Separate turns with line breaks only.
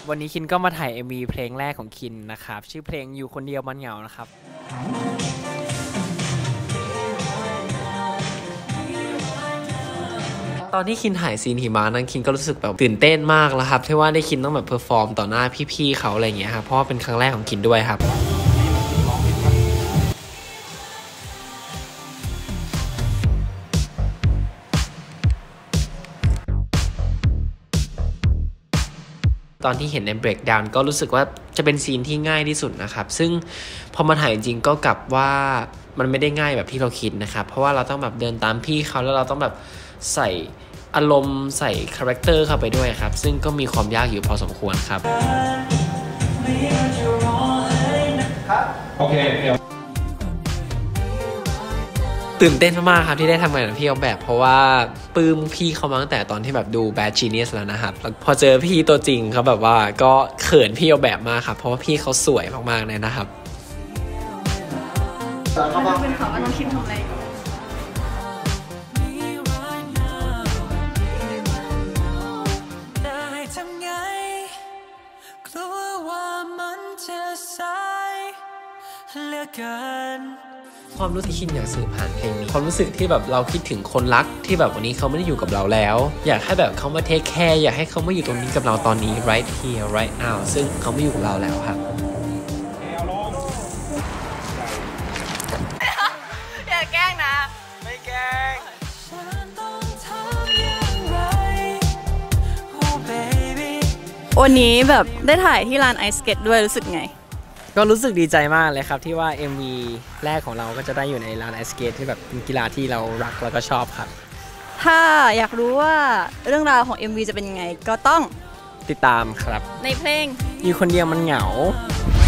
วันนี้คินก็มาถ่าย MV เพลงแรกของคินนะครับชื่อเพลงอยู่คนเดียวมันเหงานะครับตอนที่คินถ่ายซีนหิมะนั้นคินก็รู้สึกแบบตื่นเต้นมากแล้วครับที่ว่าได้คินต้องแบบเพอร์ฟอร์มต่อหน้าพี่ๆเขาอะไรอย่างเงี้ยครับเพราะว่าเป็นครั้งแรกของคินด้วยครับตอนที่เห็นใน breakdown ก็รู้สึกว่าจะเป็นซีนที่ง่ายที่สุดนะครับซึ่งพอมาถ่ายจริงก็กลับว่ามันไม่ได้ง่ายแบบที่เราคิดนะครับเพราะว่าเราต้องแบบเดินตามพี่เขาแล้วเราต้องแบบใส่อารมณ์ใส่คาแรคเตอร์เข้าไปด้วยครับซึ่งก็มีความยากอยู่พอสมควรครับโอเคตื่นเต้นมากครับที่ได้ทำงานกับพี่ออกแบบเพราะว่าปลื้มพี่เขามาตั้งแต่ตอนที่แบบดู Bad Genius แล้วนะครับแล้วพอเจอพี่ตัวจริงเขาแบบว่าก็เขินพี่ออกแบบมากครับเพราะว่าพี่เขาสวยมากๆเลยนะครับ
เป็นเขาว่าน้องคิมทำอะไรอยู่
ความรู้ที่คินอยากสื่อผ่านเพลงนี้ความรู้สึกที่แบบเราคิดถึงคนรักที่แบบวันนี้เขาไม่ได้อยู่กับเราแล้วอยากให้แบบเขามาเทคแคร์อยากให้เขามาอยู่ตรงนี้กับเราตอนนี้ right here right now ซึ่งเขาไม่อยู่กับเราแล้วครับ
อย่าแกล้งนะ
ไม่แกล้ง
วันนี้แบบได้ถ่ายที่ลานไอสเก็ตด้วยรู้สึกไง
ก็รู้สึกดีใจมากเลยครับที่ว่า MV แรกของเราก็จะได้อยู่ในลานไอสเกตที่แบบเป็นกีฬาที่เรารักแล้วก็ชอบครับ
ถ้าอยากรู้ว่าเรื่องราวของ MV จะเป็นยังไงก็ต้อง
ติดตามครับ
ในเพลง
อยู่คนเดียวมันเหงา